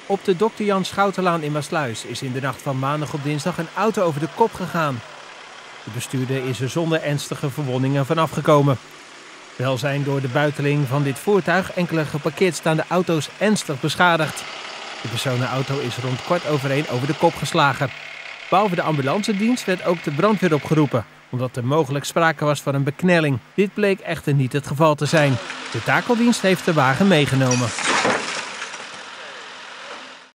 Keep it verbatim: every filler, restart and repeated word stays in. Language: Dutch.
Op de dokter Jan Schoutenlaan in Maassluis is in de nacht van maandag op dinsdag een auto over de kop gegaan. De bestuurder is er zonder ernstige verwondingen vanaf gekomen. Wel zijn door de buiteling van dit voertuig enkele geparkeerd staande auto's ernstig beschadigd. De personenauto is rond kwart over één over de kop geslagen. Behalve de ambulancedienst werd ook de brandweer opgeroepen, omdat er mogelijk sprake was van een beknelling. Dit bleek echter niet het geval te zijn. De takeldienst heeft de wagen meegenomen.